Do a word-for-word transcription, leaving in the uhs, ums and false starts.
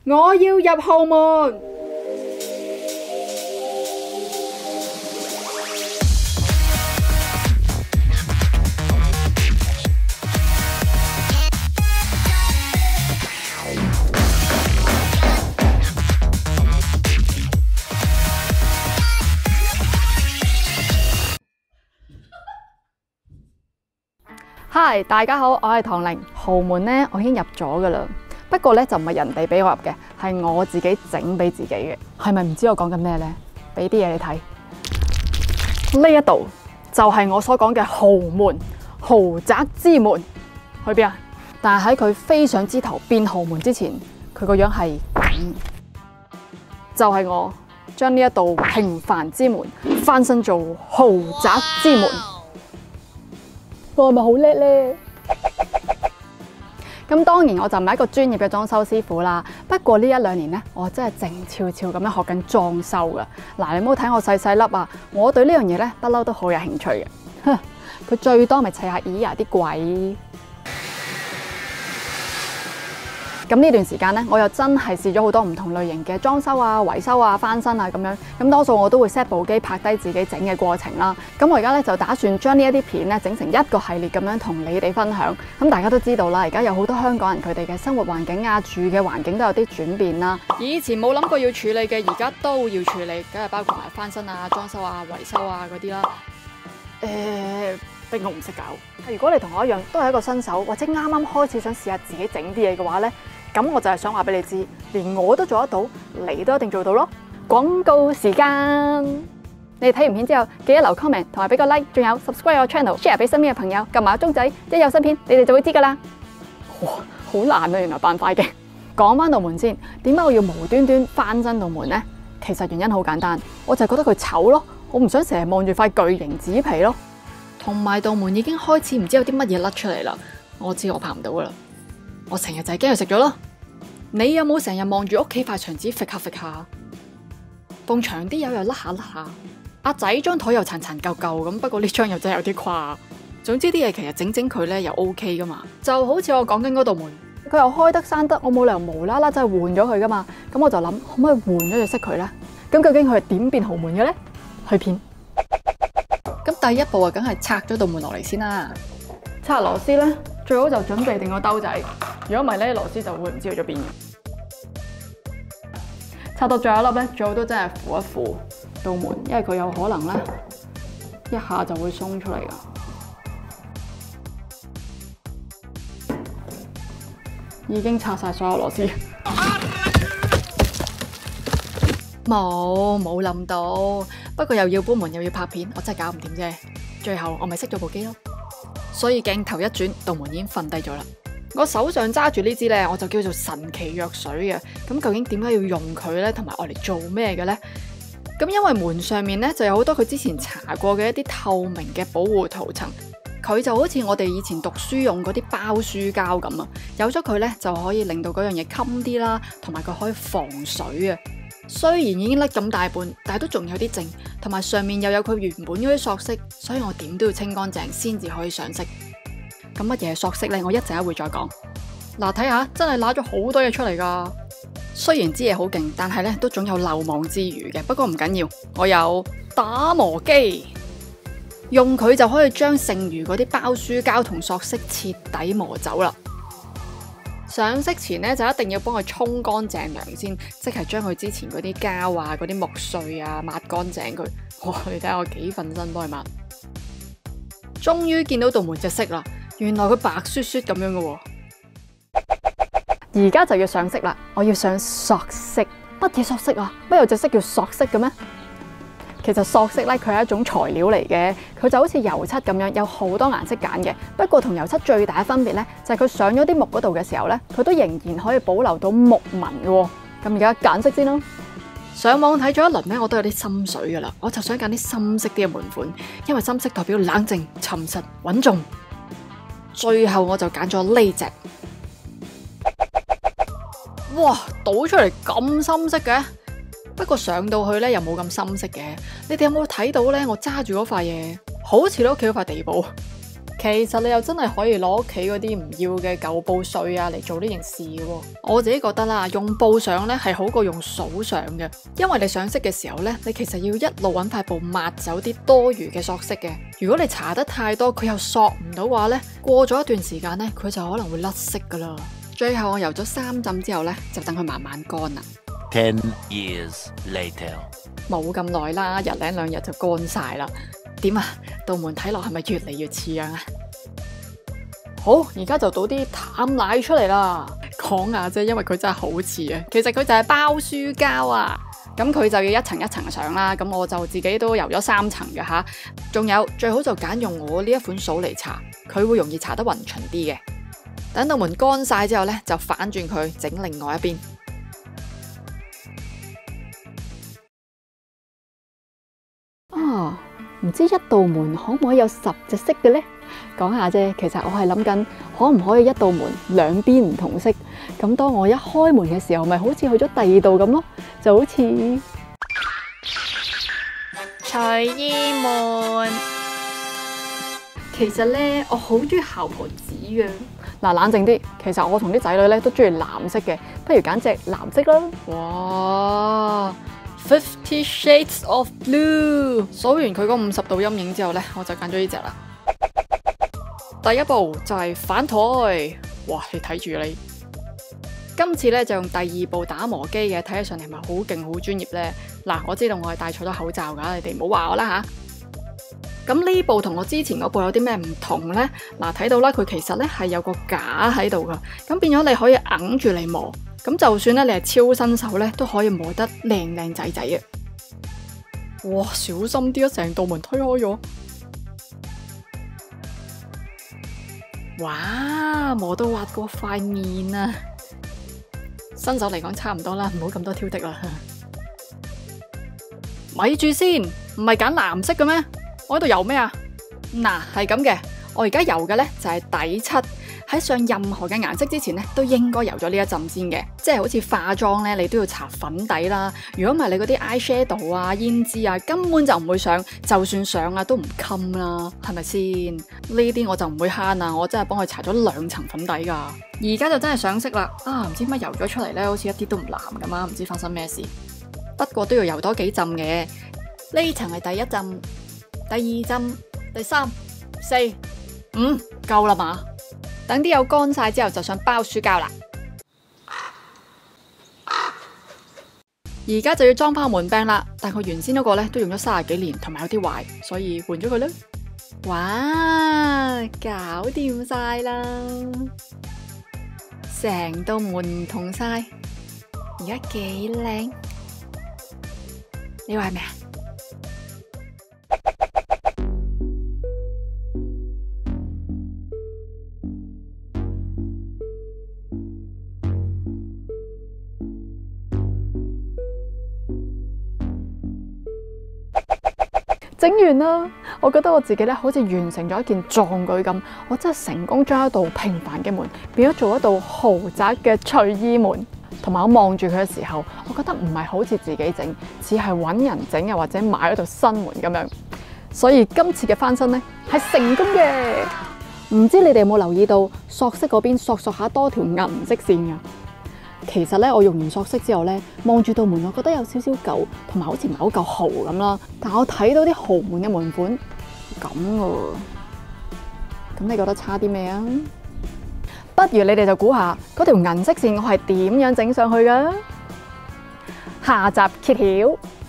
我要入後門。Hi， 大家好，我係唐玲。豪門呢，我已經入咗噶啦。不過咧就唔係人哋俾我入嘅，係我自己整俾自己嘅。係咪唔知我講緊咩呢？俾啲嘢你睇。呢一度就係我所講嘅豪門、豪宅之門。去邊啊？但係喺佢飛上枝頭變豪門之前，佢個樣係咁。就係我將呢一道平凡之門翻身做豪宅之門。我係咪好叻咧？咁當然我就唔係一個專業嘅裝修師傅啦。不過呢一兩年咧，我真係靜悄悄咁樣學緊裝修噶。嗱，你唔好睇我細細粒啊！我對呢樣嘢咧不嬲都好有興趣嘅。哼，佢最多咪砌下 IKEA 啲鬼。咁呢段時間咧，我又真係試咗好多唔同類型嘅裝修啊、維修啊、翻新啊咁樣。咁多數我都會 set 部機拍低自己整嘅過程啦。咁我而家咧就打算將呢一啲片咧整成一個系列咁樣同你哋分享。咁大家都知道啦，而家有好多香港人佢哋嘅生活環境啊、住嘅環境都有啲轉變啦。以前冇諗過要處理嘅，而家都要處理，梗係包括埋翻新啊、裝修啊、維修啊嗰啲啦。誒、呃，逼我唔識搞。如果你同我一樣都係一個新手，或者啱啱開始想試下自己整啲嘢嘅話咧，咁我就係想話俾你知，連我都做得到，你都一定做到咯。廣告時間，你哋睇完片之後，記得留 comment 同埋俾個 like， 仲有 subscribe 我 channel，share 俾身邊嘅朋友，撳埋個鐘仔，一有新片你哋就會知噶啦。哇，好難啊，原來扮快嘅。講翻道門先，點解我要無端端翻新道門呢？其實原因好簡單，我就係覺得佢醜咯，我唔想成日望住塊巨型紙皮咯。同埋道門已經開始唔知有啲乜嘢甩出嚟啦，我知我拍唔到噶啦。我成日就係驚佢食咗咯。你有冇成日望住屋企塊牆紙揈下揈下？埲牆啲油又甩下甩下。阿仔張台又殘殘舊舊咁，不過呢張又真係有啲誇。總之啲嘢其實整整佢咧又 OK 噶嘛。就好似我講緊嗰道門，佢又開得閂得，我冇理由無啦啦真係換咗佢噶嘛。咁我就諗可唔可以換咗隻色佢咧？咁究竟佢係點變豪門嘅咧？去片。咁第一步啊，梗係拆咗道門落嚟先啦。拆螺絲咧，最好就準備定個兜仔。如果唔係咧，螺絲就會唔知去咗邊嘅。拆到最後一粒咧，最好都真係扶一扶道門，因為佢有可能咧一下就會鬆出嚟噶。已經拆晒所有螺絲，冇冇冧到。不過又要搬門又要拍片，我真係搞唔掂啫。最後我咪熄咗部機咯。所以鏡頭一轉，道門已經瞓低咗啦。我手上揸住呢支咧，我就叫做神奇藥水嘅。咁究竟點解要用佢咧？同埋愛嚟做咩嘅咧？咁因為門上面咧就有好多佢之前搽過嘅一啲透明嘅保護塗層，佢就好似我哋以前讀書用嗰啲包書膠咁啊。有咗佢咧就可以令到嗰樣嘢襟啲啦，同埋佢可以防水啊。雖然已經甩咁大半，但係都仲有啲剩，同埋上面又有佢原本嗰啲索色，所以我點都要清乾淨先至可以上色。咁乜嘢係索色咧？我一陣會再講。嗱，睇下真係揦咗好多嘢出嚟噶。雖然支嘢好勁，但係咧都總有漏網之魚嘅。不過唔緊要，我有打磨機，用佢就可以將剩餘嗰啲包書膠同索色徹底磨走啦。上色前咧就一定要幫佢沖乾淨涼先，即係將佢之前嗰啲膠啊、嗰啲木碎啊抹乾淨佢。哇！你睇下我幾份身幫佢抹。終於見到道門隻色啦，原來佢白雪雪咁樣嘅喎。而家就要上色啦，我要上索色。乜嘢索色啊？乜有隻色叫索色嘅咩？其實索色咧，佢係一種材料嚟嘅，佢就好似油漆咁樣，有好多顏色揀嘅。不過同油漆最大嘅分別咧，就係佢上咗啲木嗰度嘅時候咧，佢都仍然可以保留到木紋嘅喎。咁而家揀色先咯。上網睇咗一輪咧，我都有啲心水噶啦，我就想揀啲深色啲嘅門款，因為深色代表冷靜、沉實、穩重。最後我就揀咗呢隻。哇，倒出嚟咁深色嘅，不過上到去咧又冇咁深色嘅。你哋有冇睇到咧？我揸住嗰塊嘢，好似你屋企嗰塊地布。 其實你又真係可以攞屋企嗰啲唔要嘅舊布碎啊嚟做呢件事嘅喎。我自己覺得啦，用布上咧係好過用數上嘅，因為你上色嘅時候咧，你其實要一路揾塊布抹走啲多餘嘅索色嘅。如果你搽得太多，佢又索唔到嘅話咧，過咗一段時間咧，佢就可能會甩色噶啦。最後我油咗三浸之後咧，就等佢慢慢乾啦。 Ten years later， 冇咁耐啦，日零兩日就乾晒啦。點啊？道門睇落係咪越嚟越似樣啊？好，而家就倒啲淡奶出嚟啦。講下啫，因為佢真係好似啊。其實佢就係包書膠啊。咁佢就要一層一層上啦。咁我就自己都油咗三層嘅吓。仲有最好就揀用我呢一款掃嚟搽，佢會容易搽得勻循啲嘅。等道門乾晒之後咧，就反轉佢整另外一邊。啊！唔知一道門可唔可以有十隻色嘅呢？講下啫，其實我係諗緊可唔可以一道門兩邊唔同色，咁當我一開門嘅時候，咪好似去咗第二度咁咯，就好似隨意門。其實呢，我好中意姣婆子嘅。嗱，冷靜啲，其實我同啲仔女咧都中意藍色嘅，不如揀隻藍色啦。哇！Fifty Shades of Blue， 數完佢嗰五十度陰影之後咧，我就揀咗呢隻啦。第一步就係反台，哇！你睇住你。今次咧就用第二步打磨機嘅，睇起上嚟係咪好勁好專業咧？嗱，我知道我係戴錯咗口罩噶，你哋唔好話我啦吓。咁呢部同我之前嗰部有啲咩唔同咧？嗱，睇到啦，佢其實咧係有個架喺度噶，咁變咗你可以揞住嚟磨。咁就算咧，你係超新手咧，都可以磨得靚靚仔仔嘅。哇，小心啲啊！成道門推開咗。哇，磨到滑過塊面啊！新手嚟講差唔多啦，唔好咁多挑剔啦。咪住先，唔係揀藍色嘅咩？我喺度油咩啊？嗱，係咁嘅，我而家油嘅咧就係底漆。喺上任何嘅顏色之前咧，都應該油咗呢一浸先嘅，即係好似化妝咧，你都要搽粉底啦。如果唔係，你嗰啲 eye shadow 啊、胭脂啊，根本就唔會上，就算上啊都唔襟啦，係咪先？呢啲我就唔會慳啊，我真係幫佢搽咗兩層粉底噶。而家就真係上色啦，啊，唔知乜油咗出嚟咧，好似一啲都唔藍咁啊，唔知發生咩事。不過都要油多幾浸嘅，呢層係第一浸、第二浸、第三、四、五，夠啦嘛？等啲油乾晒之後，就上包書膠啦。而家就要裝翻門柄啦，但係佢原先嗰個咧都用咗三十幾年，同埋有啲壞，所以換咗佢啦。哇，搞掂晒啦，成道門唔同晒，而家幾靚，你話係咪啊？整完啦，我覺得我自己咧好似完成咗一件壯舉咁，我真係成功將一道平凡嘅門變咗做一道豪宅嘅隨意門。同埋我望住佢嘅時候，我覺得唔係好似自己整，似係揾人整又或者買咗道新門咁樣。所以今次嘅翻新咧係成功嘅。唔知你哋有冇留意到索色嗰邊索索下多條銀色線噶？其實咧，我用完索色之後咧，望住道門，我覺得有少少舊，同埋好似唔係好夠豪咁啦。但我睇到啲豪門嘅門款咁噶，咁你覺得差啲咩啊？不如你哋就估下嗰條銀色線我係點樣整上去噶？下集揭曉。